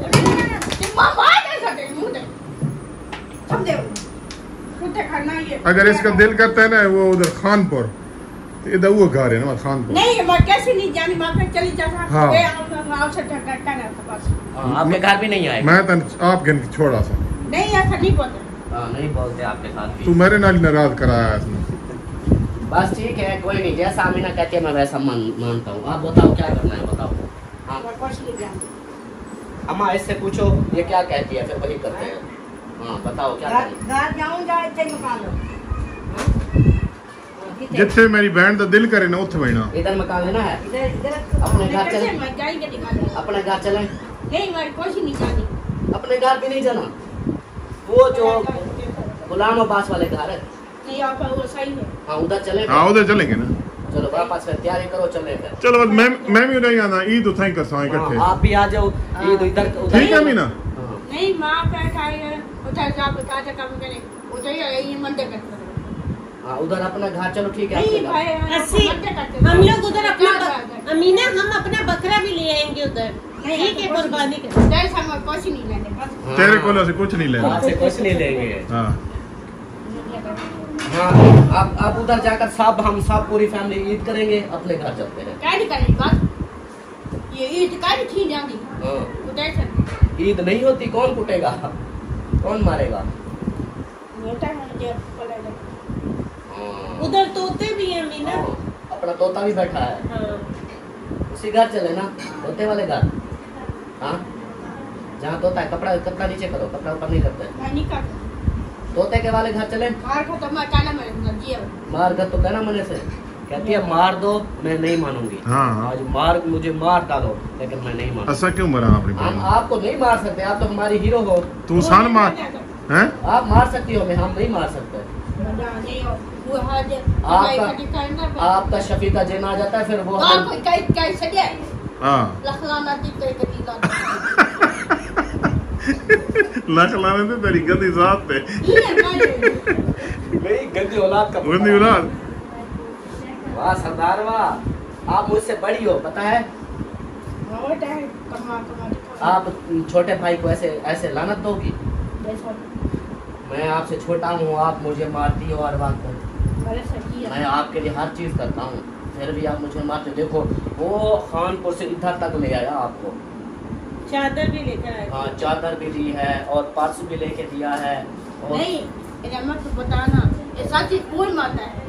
अगर इसका दिल करता है ना वो उधर खानपुर, तो इधर वो घर है ना खानपुर। नहीं मैं कैसे नहीं जानी, वहाँ पे चली जा सकती हाँ। है, आप से टक्कर है बस। हाँ, आपके घर भी नहीं आएगा। मैं तो आप घर छोड़ा सा, नहीं ऐसा नहीं बोलते। हाँ, नहीं बोलते आपके साथ भी। तू मेरे नाल नाराज कराया इसने। बस ठीक है, कोई नहीं, जैसा अमीना कहती है मैं वैसा मानता हूँ। आप बताओ क्या करना है, बताओ। हाँ मैं कुछ नहीं जानती। अम्मा इससे पूछो ये क्या कहती है, फिर वही करते हैं। हाँ बताओ क्या करना है। घर जाऊं जा इतने मकान लो, जिथे मेरी बहन का दिल करे ना उथे महीना। इधर मकान लेना है, इधर इधर अपने घर कैसे चले, मैं जाएंगे निकाले? अपने घर चले। नहीं मैं कुछ नहीं जानती। अपने घर भी नहीं जाना, वो जो गुलाम अब्बास वाले घर है, नहीं आपका वो सही है। हाँ उधर चले। हाँ उधर चलेंगे ना। चलो वापस फिर तैयारी करो, चले फिर। चलो बस मैं भी नहीं आना, ईद उठाई कर साए हाँ, इकट्ठे। आप भी आ जाओ, ईद इधर ठीक है मीना। हाँ। नहीं माँ पे खाएगा उधर जाके काजा काम करे उधर ये मंदिर करते हाँ उधर अपना घर, चलो ठीक है। नहीं अपने घर। भाई अस्सी मंदिर करते हम लोग उधर अपना क्या अमीना हम अपना बकरा भी ले आएंगे उधर, ठीक है, कुर्बानी कर। जैसा मैं कुछ नहीं लेने बस। हाँ, तेरे को से कुछ नहीं वहाँ लेना। से कुछ नहीं लेंगे। हाँ हाँ आप उधर जाकर सब हम सब पूरी फैमिली ईद करेंगे, अपने घर चलते हैं। क्या नहीं करेगी बात, ये ईद का नहीं थी जाती हाँ उधर से ईद नहीं होती, कौन कुटेगा, कौन मारेगा? बेटा मुझे पता है हाँ। उधर तोते भी हैं अमीना। हाँ, अपना तोता भी बैठा है, हाँ उसी घर चले ना, तोते वाले घर। हाँ जहाँ तोता है, कपड़ा कपड़ा नीचे करो, कपड़ा ऊपर नहीं करते। मैं नहीं करता तोते के वाले घर चले। मार को तो मैं कहना मैं जी मार कर तो कहना मने से, कहती है मार दो, मैं नहीं मानूंगी। हाँ। आज मुझे मार डालो, लेकिन मैं नहीं मानूंगी। ऐसा क्यों मरा अपनी हम बहन? आपको नहीं मार सकते, आप तो हमारी हीरो हो। तू सान मार हैं? आप मार सकती हो, मैं हम नहीं मार सकते। वो हाथ आपका आपका शफी का जेना आ जाता है, फिर वो हां कोई कई सजे हाँ लखलाना दी कोई कभी ला लाख लाने से तेरी गंदी जात पे, मेरी गंदी औलाद का गंदी औलाद। वाह सरदार वाह, आप मुझसे बड़ी हो पता है। आप छोटे भाई को ऐसे ऐसे लानत दोगी? मैं आपसे छोटा हूँ, आप मुझे मारती हो हर बात पर। मैं आपके लिए हर चीज करता हूँ, फिर भी आप मुझे मारते। देखो वो खानपुर से इधर तक ले आया आपको, चादर भी लेकर आए। हाँ चादर भी दी है और पर्स भी लेके दिया है। और नहीं मत बताना, ये सच कौन माता है?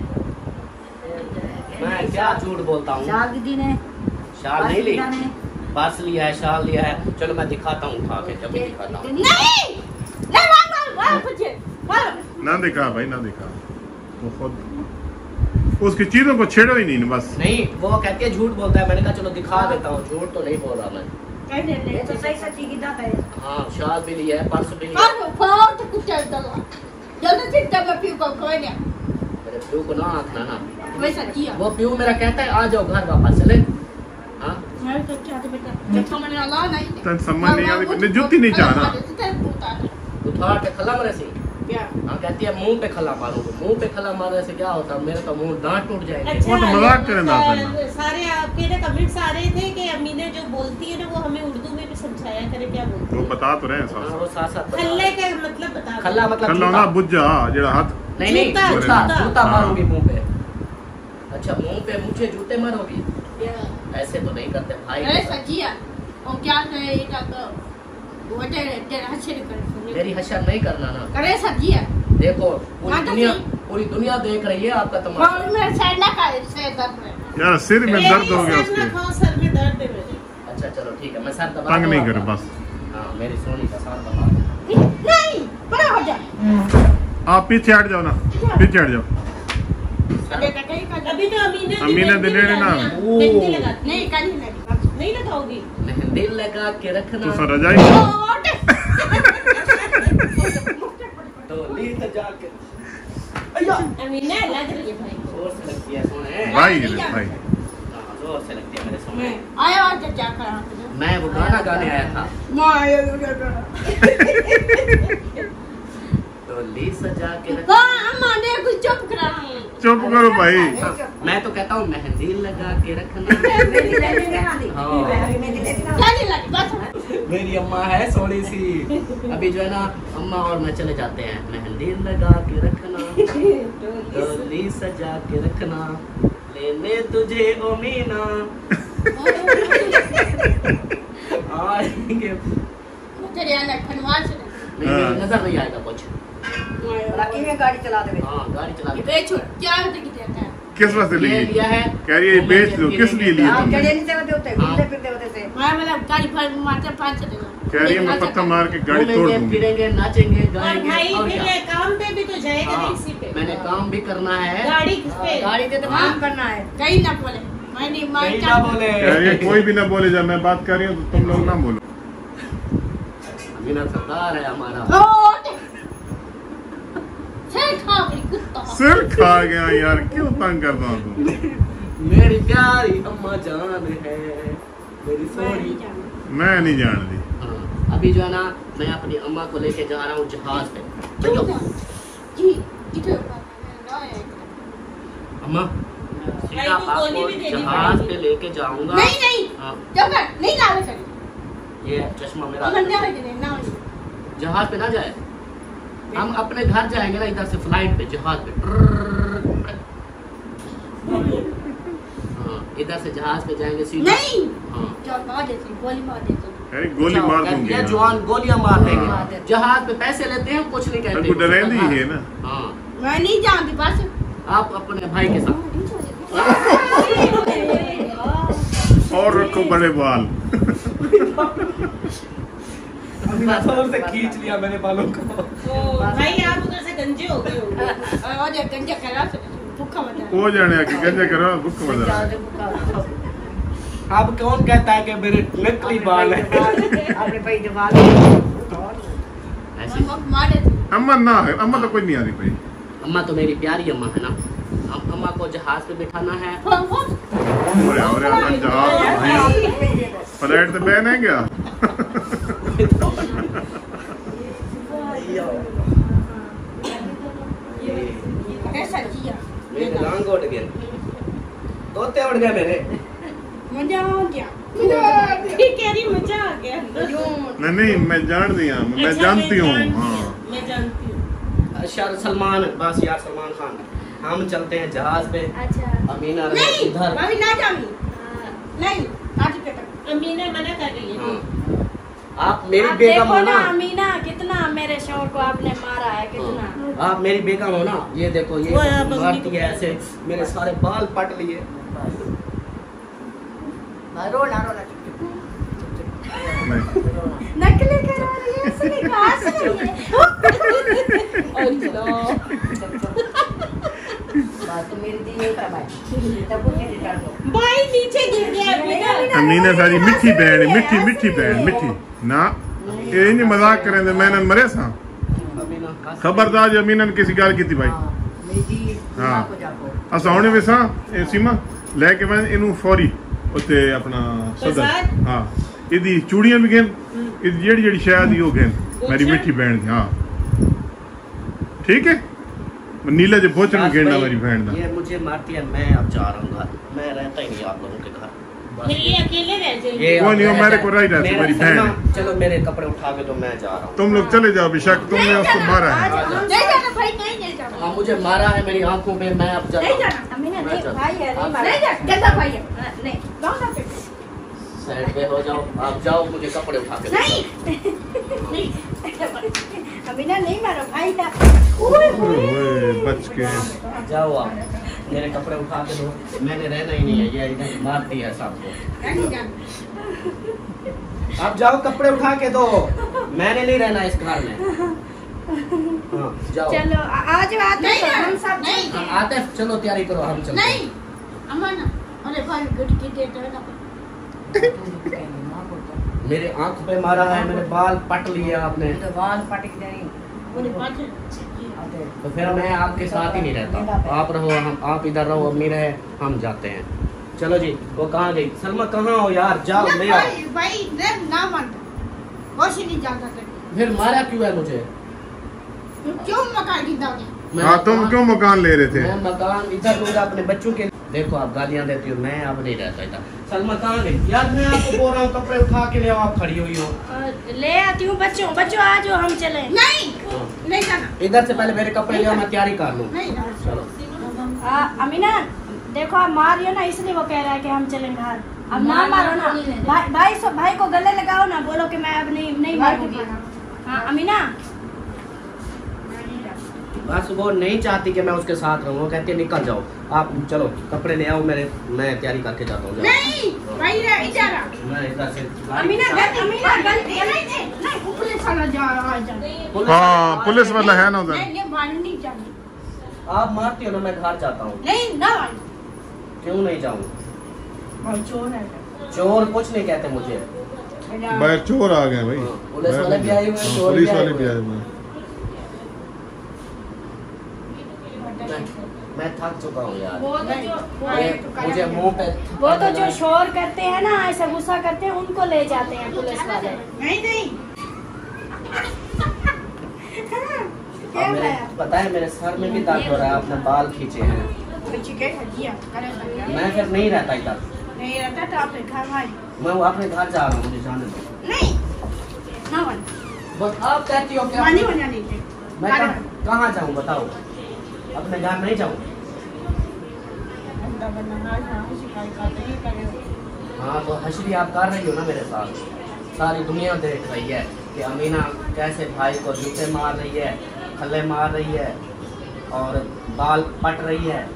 मैं क्या झूठ बोलता हूँ? शाल दीदी ने शाल नहीं ली, ने पर्स लिया है, शाल लिया है। चलो मैं दिखाता हूँ, उठा के जब भी दिखाता हूँ। नहीं नहीं पूछे ना दिखा भाई, ना दिखा। वो खुद उसकी चीजों को छेड़ो ही नहीं बस। नहीं वो कहती है झूठ बोलता है, मैंने कहा चलो दिखा देता हूँ, झूठ तो नहीं बोल रहा मैं। ये तो सही सच्ची की बात है। हाँ शाल भी लिया है, पर्स भी लिया है। जल्दी से तब प्यू को खोए ना मेरे प्यू को ना आखना ना, वैसा किया वो प्यू मेरा कहता है आ जाओ घर वापस चले। हाँ मैं तो चाहते बेटा जब समझ ना ला नहीं तन सम्मान नहीं आवे, ने जुत्ती नहीं चाहना। उठा के खला मरे सी क्या? हाँ कहती है मुंह पे खला मारूंगी। मुंह पे खला मारने से क्या होता है, मेरे तो मुंह दांत टूट जाएंगे। वो तो मजाक करे ना सारे आपके ना कमेंट्स आ रहे थे कि अमीना जो बोलती है ना वो हमें उर्दू में भी समझाया करे क्या बोलती वो है। बता तो रहे हैं हाँ, साथ वो साथ साथ बता खल्ले रहे हैं। का मतलब बता खल्ला मतलब खल्ला जूता। ना बुझा जेड़ा हाथ नहीं नहीं जूता, जूता जूता। जूता हाँ। मारूंगी मुंह पे। अच्छा मुंह पे मुझे जूते मारोगी? ऐसे तो नहीं करते भाई। अरे सचिया और क्या करे ये तो वो तेरे हशर कर मेरी हशर नहीं करना ना। करे सचिया देखो हाँ तो पूरी दुनिया देख रही है आपका तमाशा। और मेरे साइड ना का से दर्द है। यार सिर में दर्द हो गया उसके। सर में दर्द है मेरे। अच्छा चलो ठीक है मैं सर दबा तंग नहीं दूंगा। करे बस। हाँ मेरी सोनी का सर दबा दो। नहीं बड़ा हो जा। आप पीछे हट जाओ ना, पीछे हट जाओ। अभी तो अमीना दे नेड़े ना। मेहंदी लगाती नहीं कल नहीं लगाओगी। मेहंदी लगा के तो रखना। सर रजाई डोली सजा के। अमीना लग रही है भाई। जोर से लगती है सोने। भाई है भाई। हाँ, जोर से लगती है मेरे सोने। आया आज क्या करा मैं वो गाना गाने आया था। डोली सजा के रखना। अम्मा ने कुछ चुप करा। चुप करो भाई। मैं तो कहता हूँ मेहंदी लगा के रखना। हाँ। जाने लगी बस। मेरी अम्मा है सोनी सी। अभी जो है ना अम्मा और मैं चले जाते हैं। मेहंदी लगा के रखना, डोली सजा के रखना, लेने तुझे ओ मीना आएंगे। तेरे अलग खनवास से नहीं नजर नहीं आएगा कुछ। बाकी में गाड़ी चला दे। हाँ गाड़ी चला के बेचो क्या होता कि देता है। किस वास्ते ये लिए? लिया है। कह रही है बेच दो, किस लिए लिए आप तुमने? चले नहीं से होते घूमते फिरते होते से। मैं मतलब गाड़ी पर मारते 5 देगा। कह रही है मैं पत्थर मार के गाड़ी तोड़ घूमेंगे दूंगी। फिरेंगे नाचेंगे और गाएंगे भाई और फिर क्या। काम पे भी तो जाएगा हाँ, ना इसी पे। मैंने काम भी करना है। गाड़ी पे गाड़ी से तो काम करना है। कहीं ना बोले मैं नहीं कहीं मैं ना बोले। कह रही है कोई भी ना बोले, जब मैं बात कर रही हूँ तो तुम लोग ना बोलो। अमीना सरदार है हमारा। सिर खा गया यार, क्यों तंग करता हूँ तू? मेरी प्यारी अम्मा जान है मेरी सोनी। मैं नहीं जानती। हाँ, अभी जो है ना मैं अपनी अम्मा को लेके जा रहा हूँ जहाज पे। चलो जी इधर अम्मा सीधा आपको जहाज पे लेके जाऊंगा। नहीं नहीं हाँ, जगह नहीं लावे कर ये चश्मा मेरा। अगर ना है ना जहाज पे ना जाए, हम अपने घर जाएंगे ना इधर से फ्लाइट पे जहाज पे। हाँ, इधर से जहाज पे जाएंगे सीधा। नहीं हाँ चल मार देती गोली मार देती। अरे गोली मार दूंगी ये यार। जवान गोलियां मार मार देंगे। देते। जहाज पे पैसे लेते हैं कुछ नहीं कहते। आपको डराएंदी ही है ना। हाँ मैं नहीं जानती बस आप अपने भाई के साथ। और रखो बड़े बाल। से खींच लिया मैंने बालों को। भाई आप उधर से गंजे हो गए होंगे। और ये गंजा करा भूखा बता वो जाने कि गंजा करो बुक बजा। अब कौन कहता है कि मेरे नकली बाल है? आपने भाई जो बाल ऐसे मार देती। अम्मा ना है, अम्मा तो कोई नहीं आ रही भाई। अम्मा तो मेरी प्यारी अम्मा है ना। अब अम्मा को जहाज पे बिठाना है। और अपन जहाज फ्लाइट से बैन है क्या? कैसा जिया मेरे लांग उड़ गए, तोते उड़ गए मेरे। मजा आ गया। ठीक कह रही मजा आ गया। नहीं मैं जान दिया, मैं अच्छा, जानती हूँ। जानती हाँ हूँ, मैं जानती हूँ। शाहरुख सलमान बस यार सलमान खान। हम चलते हैं जहाज पे। अच्छा अमीना नहीं इधर। भाभी ना जानी हाँ। नहीं आज के तक अमीना मना कर रही है। हाँ। आप मेरी आप बेगम देखो हो ना ना। अमीना कितना मेरे शोर को आपने मारा है कितना। हाँ, आप मेरी बेगम हो ना। ये देखो ये वो आप अम्मी मारती को है ऐसे, मेरे सारे बाल पट लिए। रोना रोना नहीं नकली करा रही है असली कहां से है बात तो मेरी दी नहीं था भाई। तब कुछ नहीं कर दो। भाई नीचे गिर गया अमीना। अमीना सारी मिठी बहन है, मिठी मिठी बहन मिठी ना। ये नहीं मजाक करें तो मैंने मरे सा। अमीना खबरदार जो अमीना ने किसी गाल की थी भाई। मेरी दी हाँ। को जाको। अस आने में सा ए सीमा लेके मैं इनू फौरी उत्ते अपना सदर। बाजार? हाँ इदी चूड़ियां भी गन, इदी जेड़ी जेड़ी शायद यो गन मेरी मिठी बहन थी। हाँ ठीक है नीला जो भोचन में घेरना मेरी बहन दा ये मुझे मारती है। मैं अब जा रहा हूँ घर, मैं रहता ही नहीं आप लोगों के घर। फिर ये अकेले रह जाएंगे। कोई नहीं, मेरे को राइट है, मेरी बहन है। चलो मेरे कपड़े उठा के तो मैं जा रहा हूँ। तुम लोग चले जाओ, बेशक तुमने उसको मारा है। नहीं जाना भाई, नहीं जाना। हाँ मुझे मारा है मेरी आंखों में, मैं अब जा नहीं रहा जाना। अमीना मैं नहीं चल- भाई है, नहीं मारा। नहीं जाना, गंदा भाई है। नहीं, जाओ ना फिर। साइड पे हो जाओ, आप जाओ, मुझे कपड़े उठा के दो। नहीं। अमीना नहीं मारो भाई था। ओए बच के जाओ आप, मेरे कपड़े उठा के दो, मैंने रहना ही नहीं है, ये इधर मारती है सबको। नहीं जाना। आप जाओ कपड़े उठा के दो, मैंने नहीं रहना इस घर में। हाँ जाओ। चलो आज बात नहीं तो ना, हम सब नहीं। हाँ, आते हैं, चलो तैयारी करो, हम चलते नहीं। हैं। अमन, अरे भाई गुड की देते हैं ना। मेरे आंख पे मारा है, मेरे बाल पट लिए आपने, बाल पटक जाएंगे। बोले बात है। तो फिर मैं आपके साथ ही नहीं रहता। आप रहो, हम आप इधर रहो, अम्मी रहे, हम जाते हैं। चलो जी, वो कहाँ गई? सलमा कहाँ हो यार, जाओ ले आओ। भाई ना मानता, वो से नहीं जाता कर। फिर मारा क्यों है मुझे? क्यों मकान की दादी? हाँ तुम क्यों मकान ले रहे थे? मैं मकान इधर लूंगा अपने बच्चों के। देखो आप गालियां देती हो, मैं अब नहीं रहता इधर। सलमा कहाँ गई? यार मैं आपको बोल रहा हूँ कपड़े उठा के ले आओ, आप खड़ी हुई हो। ले आती हूँ। बच्चों आ जाओ, हम चले। नहीं, नहीं जाना। इधर से पहले मेरे कपड़े ले आओ, मैं तैयारी कर लूँ। नहीं जाना। चलो अमीना देखो आप मार रही हो ना, इसलिए वो कह रहा है कि हम चलेंगे घर। अब ना मारो ना भाई को गले लगाओ ना, बोलो कि मैं अब नहीं मारूंगी। हाँ अमीना बस वो नहीं चाहती कि मैं उसके साथ रहूँ, वो कहती है निकल जाओ आप, चलो कपड़े ले आओ मेरे, मैं तैयारी करके जाता हूँ। नहीं, भाई नहीं जाना। मैं इधर से अमीना गलती नहीं, ऊपर साला जा रहा है। हाँ पुलिस वाला है ना उधर। नहीं, ये बाहर नहीं जाना। आप मारती हो ना, मैं घर जाता हूँ। नहीं, ना भाई। क्यों नहीं जाऊँ? भाई चोर है। चोर कुछ नहीं कहते मुझे। बाहर चोर आ गए भाई। पुलिस वाले भी आए हुए हैं, हाँ, चोर पुलिस भी आए वाले हुए भी हैं। आए हुए हैं। मैं थक चुका हूँ यार। वो तो जो मुझे मुंह पे वो तो जो शोर करते हैं ना, ऐसा गुस्सा करते हैं, उनको ले जाते हैं पुलिस वाले। नहीं। अब पता है मेरे सर में भी दर्द हो रहा है, आपने बाल खींचे हैं। मैं फिर नहीं रहता इधर, नहीं रहता तो आपने घर भाई। मैं अपने घर जा रहा हूँ, मुझे जाने दो। नहीं, ना बन। बस आप कहती हो क्या? मानी बना नहीं थे। मैं कहाँ जाऊँ बताओ? अपने घर नहीं जाऊँ? हाँ तो हशरी आप कर रही हो ना मेरे साथ, सारी दुनिया देख रही है कि अमीना कैसे भाई को जूते मार रही है, खल्ले मार रही है और बाल पट रही है।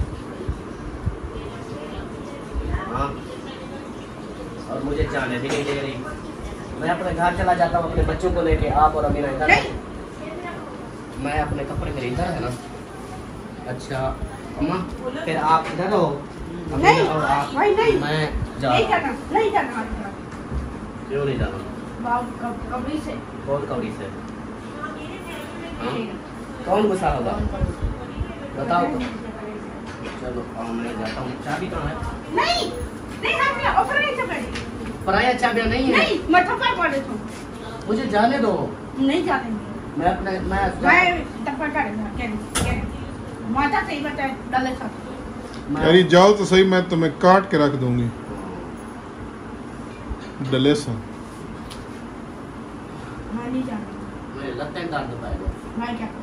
हाँ और मुझे जाने भी नहीं दे रही। मैं अपने घर चला जाता हूँ अपने बच्चों को लेके, आप और अमीना इधर। मैं अपने कपड़े मेरे इधर है ना। अच्छा अम्मा फिर आप इधर हो, नहीं, और आप भाई नहीं। मैं जा नहीं रहा जाना, नहीं जाना। क्यों नहीं जाना? बाबू कबरी से। बहुत कवड़ी से। हाँ? कौन गुस्सा होगा बताओ तो। चलो आओ मैं जाता हूँ। चाबी कहाँ है? नहीं, नहीं हम ऑफर नहीं चल रही। पराया चाबियाँ नहीं है। नहीं, मैं थप्पड़ पड़े तो। मुझे जाने दो, नहीं जाने। मैं अपने मैं थप्पड़ पड़ेगा क्या? माता सही बता डाले सब। यारी जाओ तो सही, मैं तुम्हें काट के रख दूंगी डले सा। मैं नहीं जाना। मैं लगता है दर्द पाएगा। मैं क्या?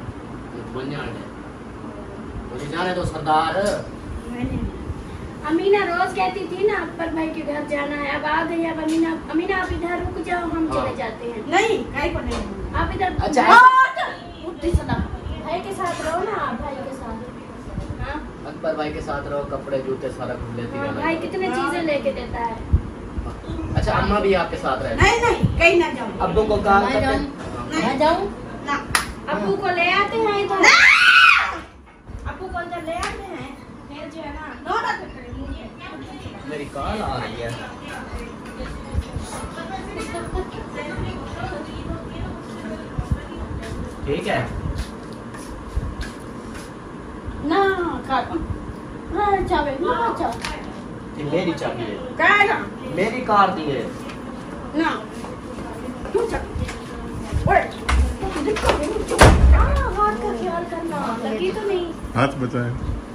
मुझे जाने दो सरदार। मैं नहीं। अमीना रोज कहती थी ना अकबर भाई के घर जाना है, अब आ गई। अब अमीना आप इधर रुक जाओ, हम हाँ। चले जाते हैं। नहीं, कहीं पर नहीं। आप इधर अच्छा। उठती सदा। भाई के साथ रहो ना, आप भाई के साथ। हाँ? अकबर भाई के साथ रहो, कपड़े जूते सारा कुछ लेती हाँ, रहना। भाई कितने चीजें लेके देता है। अच्छा अम्मा भी आपके साथ रहे? नहीं, नहीं, कहीं ना जाऊँ। अब्बू को कॉल मैं करते। मैं जाऊँ? ना। अब्बू को ले आते हैं इधर। आपको कौन सा ले आते हैं? फिर जो है ना, नौरा से करें मुझे। मेरी कॉल आ रही है। ठीक है ना कर ना चावे ना चावे कि मेरी चाबी है, कारा मेरी कार दी है। ना क्यों चल ओए हाथ का ख्याल ऊपर करना, लगी तो नहीं। हाथ बचाए।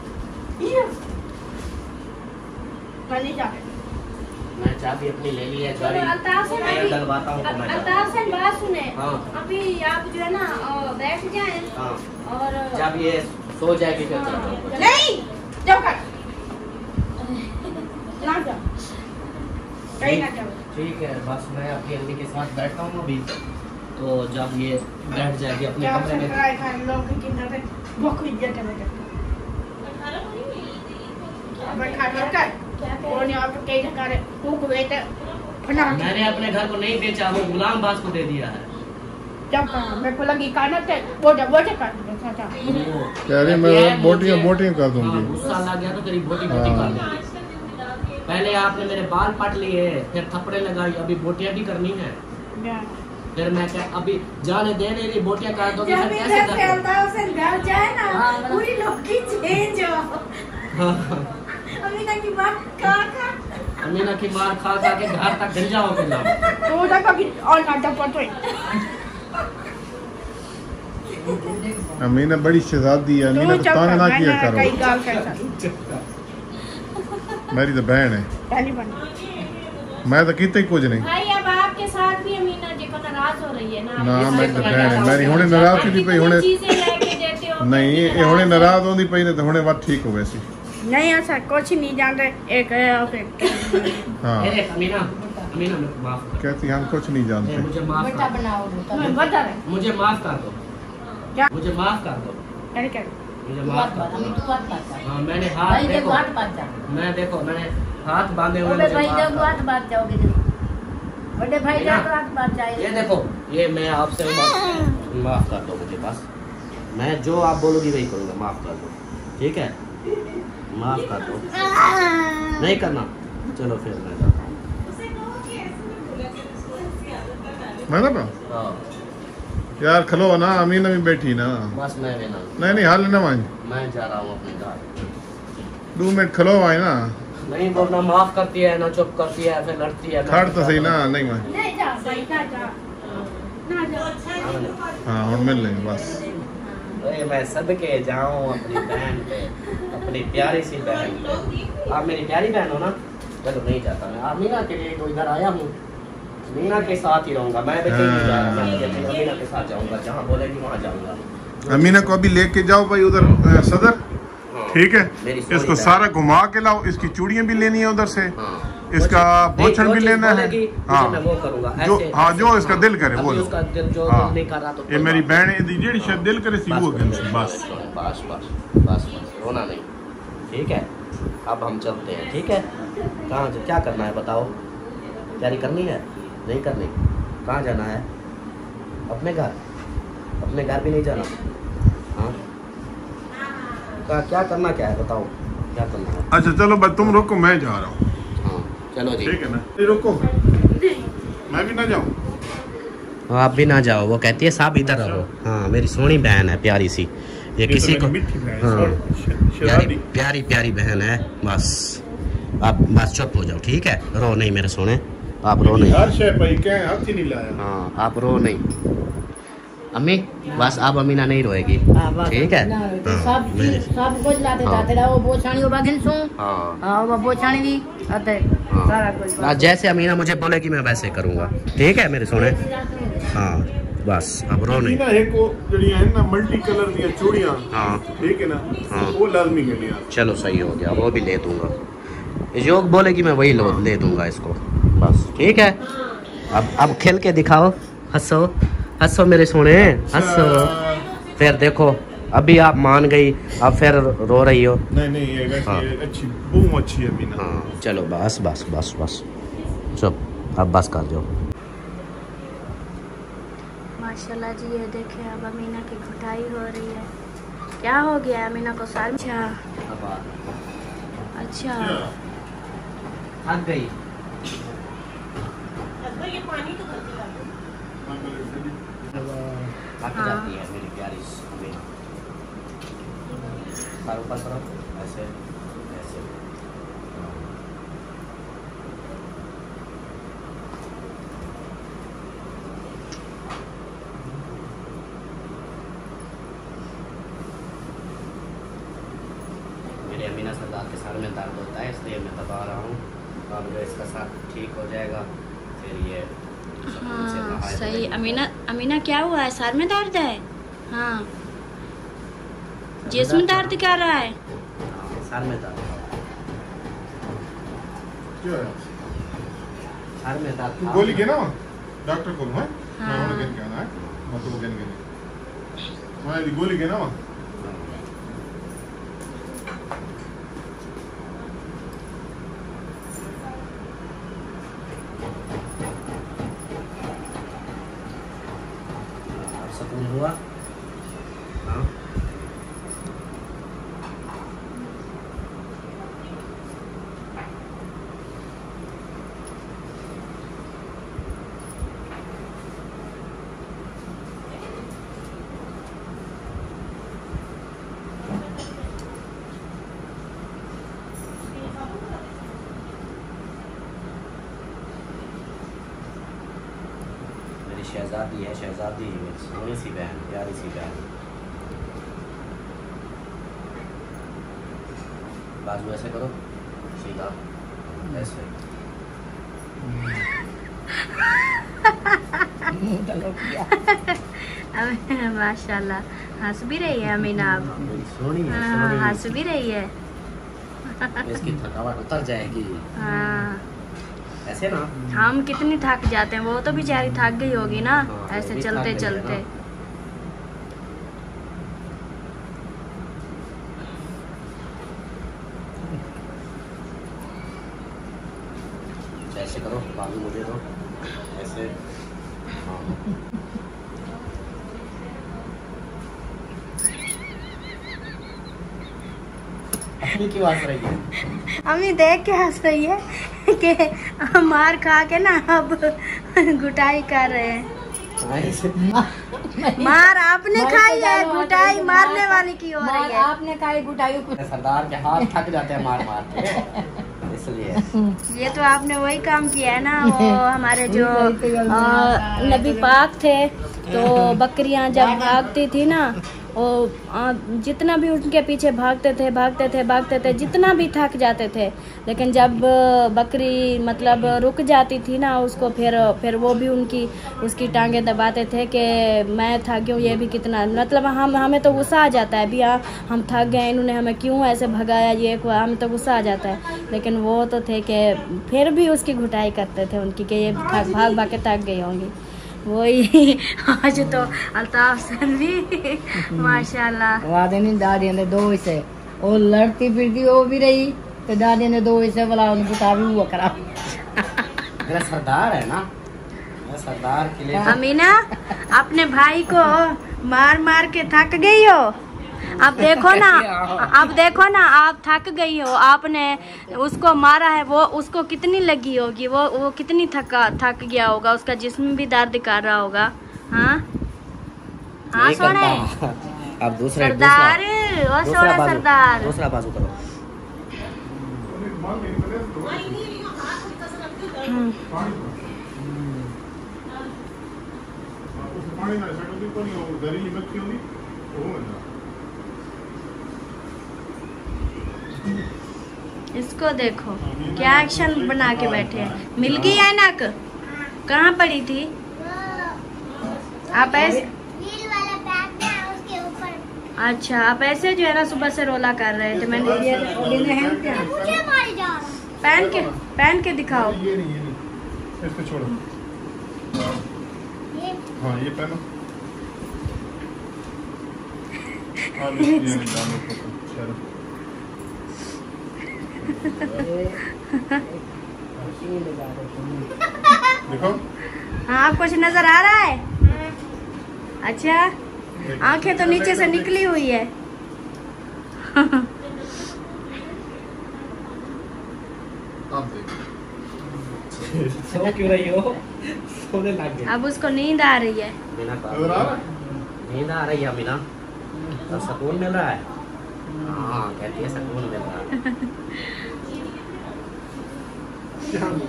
मैं चाबी अपनी ले ली है, गाड़ी टायर डलवाता हूँ तो मैं जाता अल्ताफ से बात सुने। हाँ। अभी आप जो है ना बैठ जाए हूँ। हाँ, और जब ये सो जाएगी फिर चला जाऊंगा। नहीं जाओ कर ना जाओ कहीं ना जाओ। ठीक है, बस मैं अपनी अम्मी के साथ बैठता हूँ अभी, तो जब ये बैठ जाएगी अपने क्या कमरे में। सब्सक्राइब कर लोग की नजर बहुत इज्जत है मैं खा कर और नहीं आप कहीं ना करे भूख बेटे फना मैंने अपने घर को नहीं बेचा, वो गुलाम बास को दे दिया है। जब कहा मेरे को लगी खाना थे वो कर था कह रही मैं बोटियां कर दूंगी। गुस्सा लग गया तो तेरी बोटी कर दूंगी। पहले आपने मेरे बाल पट लिए, फिर थप्पड़े लगाई, अभी बोटियां भी करनी है। फिर मैं क्या अभी जाने दे नहीं रही, बोटियां काट दोगे जब फिर इधर से कैसे अल्ताफ से घर जाए ना पूरी लोग की चेंज हो अमीना की बात खा अमीना की मार खा के घर तक गंजा हो गया। तो देखो कि और ना जब पटो अमीना बड़ी शहजादी है, अमीना को तंग ना किया करो। कई गाल कैसा मेरी तो बहन है, पहली बार मैं तो किते ही कुछ नहीं। भाई अब आपके साथ भी अमीना जी को नाराज हो रही है ना। ना मेरी तो बहन है, मेरी हुणे नाराज थी पई हुणे चीजें लेके देते हो नहीं, ये हुणे नाराज होंदी पई ने तो हुणे बात ठीक हो वैसी। नहीं ऐसा कुछ नहीं जानते एक है और एक हाँ अमीना मेरे को माफ कर। कहती हम कुछ नहीं जानते। मुझे माफ बेटा कर बनाओ मैं बता रहे दो, मुझे माफ कर दो, क्या मुझे माफ कर दो, क्या मुझे माफ कर हमें दो। तू बात बात हाँ मैंने भाई हाथ देखो देखो, बात बात जा मैंने हाथ बांधे हुए, बड़े मुझे भाई माफ देखो कर बात बात जाओगे बड़े भाई मीना, देखो बात बात दो। जाए ये देखो, ये मैं आपसे माफ कर दो मुझे, बस मैं जो आप बोलोगी वही करूँगा, माफ कर दो, ठीक है, माफ कर दो। नहीं करना, चलो फिर मैं जाता हूँ। मैं ना हाँ, यार खलो ना, अमीना भी बैठी ना। बस मैं भी ना, नहीं हाल ना मान, मैं जा रहा हूँ अपने घर। 2 मिनट खलो आए ना। नहीं बोलना, माफ करती है ना, चुप करती है, फिर लड़ती है। खड़ तो सही ना, नहीं मान। नहीं जा भाई ना जा हाँ और मिल लेंगे बस। अरे मैं सदके जाऊँ अपनी बहन पे, अपनी प्यारी सी बहन पे। आप मेरी प्यारी बहन हो ना, चलो नहीं जाता मैं। आप मीना के लिए तो इधर आया हूँ, मीना के साथ ही रहूँगा मैं, भी कहीं नहीं जा रहा, मैं अपनी मीना के साथ जाऊँगा, जहाँ बोलेगी वहाँ जाऊँगा। अमीना को अभी लेके जाओ भाई उधर सदर, ठीक है। मेरी सोनी इसको बहन। सारा घुमा के लाओ, इसकी चूड़ियाँ भी लेनी है उधर से, हाँ। इसका भोजन जो भी चीज़ लेना है। बोलेगी, हाँ मैं वो करूँगा। जो ऐसे- हाँ ऐसे- जो इसका दिल करे अभी बोलो। उसका दिल जो हाँ। दिल नहीं कर रहा तो ये मेरी बहन है, जेड़ी शायद दिल करे सी बस वो करो, बस बस बस बस बस बस, रोना नहीं, ठीक है। अब हम चलते हैं, ठीक है। कहाँ क्या करना है बताओ, तैयारी करनी है नहीं करनी, कहाँ जाना है? अपने घर, अपने घर भी नहीं जाना? हाँ, क्या करना क्या है बताओ, क्या करना है? अच्छा चलो बस तुम रुको, मैं जा रहा हूँ। हाँ चलो जी, ठीक है ना, रुको, मैं भी ना जाऊँ। आप भी ना जाओ, वो कहती है साहब इधर रहो। हाँ मेरी सोनी बहन है, प्यारी सी, ये किसी को प्यारी प्यारी प्यारी बहन है। बस आप बस चुप हो जाओ, ठीक है, रो नहीं मेरे सोने, आप रो नहीं। हर शय भाई के हाथ ही नहीं लाया। हाँ आप रो नहीं। अम्मी बस अब अमीना नहीं रोएगी, ठीक है। हाँ, मेरी- सब कुछ लाते हाँ। जाते रहो बोछाणी हो बागिन सो हाँ हाँ वो बोछाणी भी आते सारा कुछ हाँ, जैसे अमीना मुझे बोलेगी मैं वैसे करूँगा, ठीक है मेरे सोने। हाँ बस अब रो नहीं। अमीना एक को जड़ी है ना मल्टी कलर दी चूड़ियाँ, हाँ ठीक है ना, हाँ। वो लाजमी के लिए। चलो सही हो गया, वो भी ले दूंगा। योग बोलेगी मैं वही ले दूंगा इसको, बस ठीक है। अब खेल के दिखाओ, हंसो हंसो मेरे सोने, हंसो। फिर देखो अभी आप मान गई, अब फिर रो रही हो। नहीं ये वैसे हाँ। अच्छी, बहुत अच्छी है अमीना। हाँ चलो बस बस बस बस, चुप, अब बस कर दो। माशाल्लाह जी, ये देखे अब अमीना की घुटाई हो रही है। क्या हो गया है अमीना को साल? अच्छा थक गई, ये पानी तो करती है। थक जाती है मेरी प्यारी अमीना। सर ऊपर करो, ऐसे ऐसे। मेरी अमीना सरदार के सर में दर्द होता है, इसलिए मैं दबा रहा हूँ। अब जो इसका सर ठीक हो जाएगा फिर ये हाँ सही। अमीना क्या हुआ है? सर में दर्द है? हाँ जिस्म दर्द कर रहा है? सर में दर्द क्या है? सर में दर्द तू गोली गिना डॉक्टर को है हाँ। मैं गिन के आना है मैं तो गिन मैं ये गोली गिना सुकून हुआ? हाँ शहजादी है, शहजादी सोनी सी बहन, प्यारी सी बहन। बाजू ऐसे करो सीधा, ऐसे माशाल्लाह हंस भी रही है अमीना अब। सोनी है, हाँ सोनी। हंस भी रही है। इसकी थकावट उतर जाएगी। हाँ ऐसे ना हम कितनी थक जाते हैं, वो तो बेचारी थक गई होगी ना हाँ, ऐसे वो भी चलते थक गई है चलते। ना। ऐसे करो, बाजू मुझे दो, ऐसे। हाँ। अपनी क्यों हंस रही है? अम्मी देख के हंस रही है कि मार खा के ना अब गुटाई कर रहे हैं। मार आपने खाई है, गुटाई मारने वाली की हो रही है। आपने खाई गुटाई सरदार के हाथ थक जाते हैं मार मार के, इसलिए। ये तो आपने वही काम किया है ना, वो हमारे जो नबी पाक थे तो बकरियां जब भागती थी ना, वो जितना भी उनके पीछे भागते थे, जितना भी थक जाते थे, लेकिन जब बकरी मतलब रुक जाती थी ना, उसको फिर वो भी उसकी टांगे दबाते थे कि मैं थक गई हूँ, ये भी कितना, मतलब हमें तो गुस्सा आ जाता है भी, हाँ हम थक गए, इन्होंने हमें क्यों ऐसे भगाया, ये हमें तो गुस्सा आ जाता है। लेकिन वो तो थे कि फिर भी उसकी घुटाई करते थे उनकी कि ये भाग भाग के थक गई होंगी। वही आज तो अल्ताफ सर भी माशाल्लाह वादे नहीं दादी ने दो इसे वो लड़ती फिरती वो भी रही तो दादी ने दो इसे बोला उन गुटा भी हुआ करा। मेरा सरदार है ना, मैं सरदार के लिए। अमीना अपने भाई को मार मार के थक गई हो, अब देखो ना आप थक गई हो, आपने उसको मारा है, वो उसको कितनी लगी होगी, वो कितनी थक गया होगा, उसका जिस्म भी दर्द कर रहा होगा। हाँ हाँ सोने अब दूसरा सरदार, ओ सोने सरदार, दूसरा बाजू करो। इसको देखो क्या एक्शन बना के बैठे हैं। मिल गई ऐनक? कहाँ पड़ी थी? आप ऐसे, अच्छा आप ऐसे जो है ना सुबह से रोला कर रहे थे, मैंने पहन के दिखाओ। ये नहीं इसको छोड़ो। हाँ ये पहनो। ये निकालो चलो। देखो हाँ कुछ नजर आ रहा है? अच्छा आंखें तो नीचे से निकली हुई है। आप देखो सो क्यों रही हो? सोने लग गई। अब उसको नींद आ रही है। नींद आ रही है अमीना, तो सुकून मिल रहा है। हाँ कहती है सुकून मिल रहा है।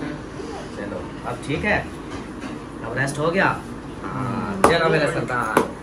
चलो अब ठीक है, अब रेस्ट हो गया। हाँ चलो मेरे सरदार।